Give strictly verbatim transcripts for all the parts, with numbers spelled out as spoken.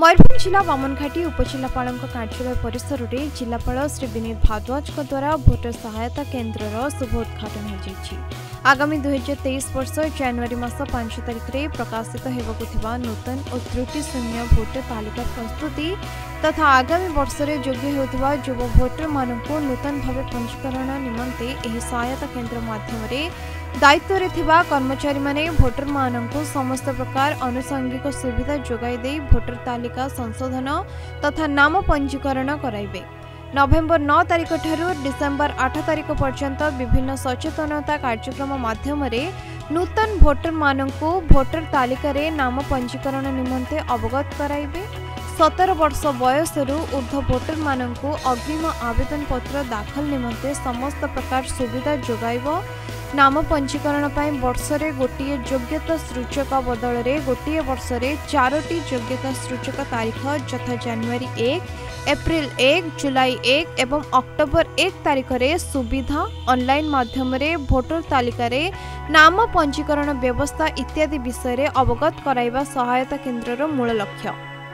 मयूरभंज जिला बामनघाटी उपजिलापाल कार्यालय परिसर में जिलापाल श्री विनीत भारद्वाज द्वारा भोटर सहायता केन्द्र शुभोद्घाटन हो आगामी दुई हजार तेईस वर्ष जनवरी मास पांच तारिख में प्रकाशित होगा नूतन और त्रुटि शून्य भोटर तालिका प्रस्तुति तथा आगामी वर्ष में योग्य होता युव भोटर मानक नूतन भाव पंजीकरण निमंते यह सहायता केन्द्र माध्यम दायित्व रे थिबा कर्मचारी माने भोटर मानक समस्त प्रकार आनुषंगिक सुविधा जोगाई दे भोटर तालिका संशोधन तथा नाम पंजीकरण कराइबे। नवेम्बर नौ तारिख ठारू डिसेम्बर आठ तारिख पर्यंत विभिन्न सचेतनता कार्यक्रम माध्यम नूतन भोटर मानक भोटर तालिका रे नाम पंजीकरण निमंते अवगत कराइबे। सतर वर्ष बयसरू ऊर्ध्व भोटर मानक अग्रिम आवेदन पत्र दाखल निमंते समस्त प्रकार सुविधा जोगाइब। नाम पंजीकरण पाई वर्षरे गोटे योग्यता सूचक बदल में गोटे वर्षरे चारोटी योग्यता सूचक तारीख यथा जनवरी एक, एप्रिल एक, जुलाई एक एवं अक्टोबर एक तारीख रे सुविधा ऑनलाइन माध्यम रे भोटर तालिका रे नाम पंजीकरण व्यवस्था इत्यादि विषय रे अवगत कराइबा सहायता केन्द्र मूल लक्ष्य।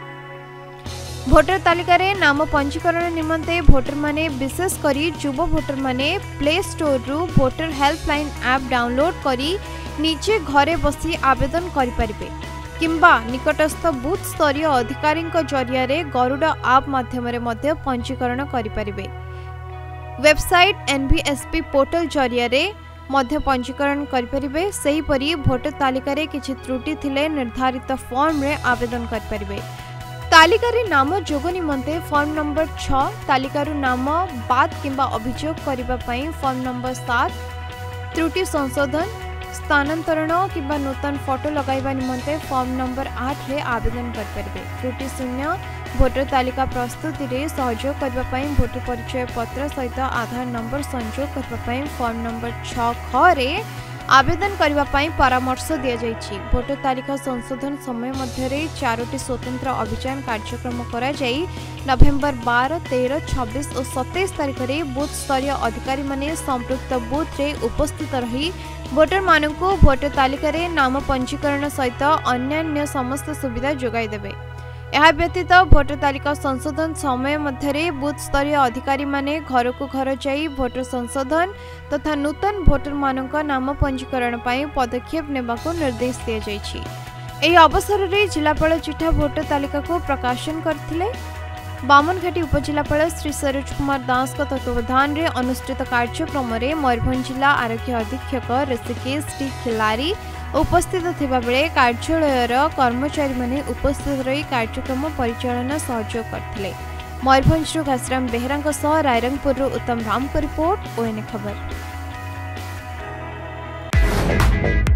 भोटर तालिका रे नाम पंजीकरण निमंते भोटर माने विशेष करी युव भोटर माने प्ले स्टोर रु भोटर हेल्पलाइन ऐप डाउनलोड करी निजे घरे बसी आवेदन करि परिबे किंबा निकटस्थ बूथ स्तरीय अधिकारी जरिया रे गरुड़ा ऐप माध्यम रे मध्य पंजीकरण करि परिबे। वेबसाइट एनवीएसपी पोर्टल जरिया रे मध्य पंजीकरण करि परिबे। सेही परी भोटर तालिका रे किछि त्रुटि थिले निर्धारित फॉर्म रे आवेदन करि परिबे। तालिका रे नाम जोग निमंते फॉर्म नंबर छह तालिकारु नाम बाद किंबा अभियोग करिबा पई फॉर्म नंबर सात त्रुटि संशोधन स्थानांतरण किंबा नूतन फोटो लगाइबा निमंते फॉर्म नंबर आठ रे आवेदन कर परिबे। त्रुटि शून्य भोटर तालिका प्रस्तुति रे सहयोग करिबा पई भोटर परिचय पत्र सहित आधार नंबर संयोग करिबा पई फॉर्म नंबर छह ख रे आवेदन करने पाई परामर्श दिया जाइछि। भोटर तालिका संशोधन समय मध्य चारोटी स्वतंत्र अभियान कार्यक्रम करा जाई नवेम्बर बारह, तेरह, छब्बीस और सत्ताईस तारिख में बूथ स्तरीय अधिकारी माने संपृक्त बूथ रे उपस्थित रही भोटर मानक भोटर तालिका रे नाम पंजीकरण सहित अन्यान्य समस्त सुविधा जोगाई देबे। यह व्यतीत भोटर तालिका संशोधन समय मध्य बूथ स्तरीय अधिकारी माने घर को घर जाई भोटर संशोधन तथा नूतन भोटर मानक नाम पंजीकरण पाई पदक्षेप नेबा को निर्देश दिया जाइछि। एही अवसर रे जिलापाल चिठा भोटर तालिका को प्रकाशन करथिले। बामनघाटी उपजिलापाल श्री सरोज कुमार दास का तत्वावधान में अनुष्ठित कार्यक्रम में मयूरभंज जिला आरक्षी अधीक्षक ऋषिकेश टी खिलारी उपस्थित थिबा बेले कार्यालयर कर्मचारी माने उपस्थित रही कार्यक्रम परिचालन सहयोग करथिले। मयूरभंज घासराम बेहरा सह रायरंगपुर उत्तम राम को रिपोर्ट ओएन खबर।